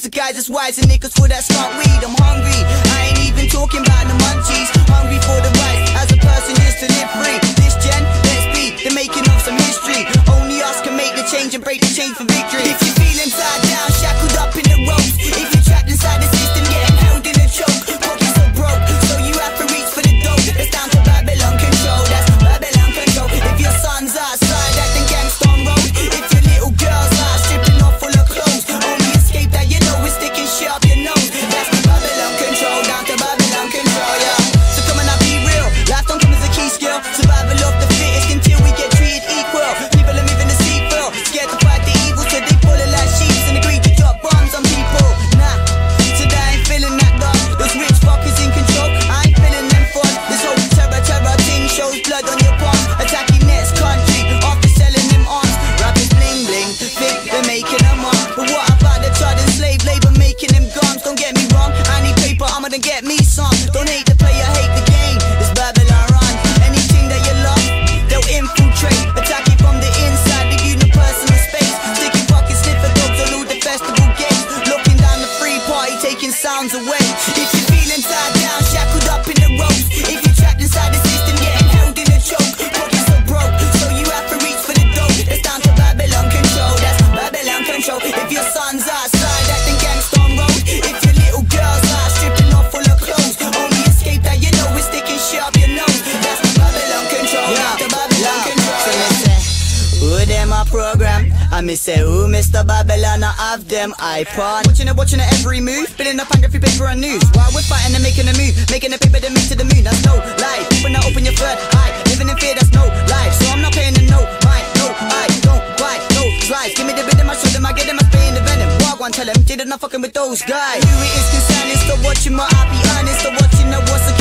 the guys that's wise and niggas for that smart weed. I'm hungry, I ain't even talking about the munchies. Hungry for the right, as a person used to live free. This gen, let's be the making of some history. Only us can make the change and break the chain for victory. If you're feeling tied down, shackled up in the ropes, if you're trapped inside the system, getting held in a choke, pockets so broke, so you have to reach for the dope. It's down to Babylon control, that's Babylon control. If your son's outside acting gangsta on road, if your little girl's out stripping off full of clothes, only escape that you know is sticking shit up your nose. That's Babylon control, down to Babylon control, yeah. So come on, now be real, life don't come as a key skill. Survival of the fittest until we get treated equal. People are moving the sequel, scared to fight the evil, so they falling like sheep and agree to drop bombs on people. Nah, today I ain't feeling that dog. Those rich fuckers in control, I ain't feeling them fun. This whole terror thing shows blood on your palms. Attacking next country after selling them arms. Rappers bling bling, think they're making them up. But what about the trodden slave labor making them gums? Don't get me wrong, I need paper, I'm gonna get me some. Don't hate the player, hate the game. It's Babylon run. Anything that you love, they'll infiltrate. Attack you from the inside, give you no personal space. Sticky pockets, sniffer dogs on all the festival gates. Looking down the free party, taking sounds away. If you're feeling tied down, shackled up in the ropes, if you're trapped inside the system, getting held in a choke, pockets so broke, so you have to reach for the dope. It's down to Babylon control, that's Babylon control. If your son's outside acting gangsta on road, if your little girl's out stripping off full of clothes, only escape that you know is sticking shit up your nose. That's Babylon control, that's the Babylon control. So me say, who them a program? I me say, who Mr. Babylon, I have them iPod. Watching it every move, building up and every paper and news. While we're fighting and making a move, making a paper that move to the moon. That's no lie. When I open your third eye, living in fear, that's no life. So I'm not paying the no mind, no I don't bite, no slice. Give me the rhythm, I show them, I get them, I spray in the venom. Walk one, tell them, did not fucking with those guys. Who it is concerned, stop watching my I be honest, stop watching the what's the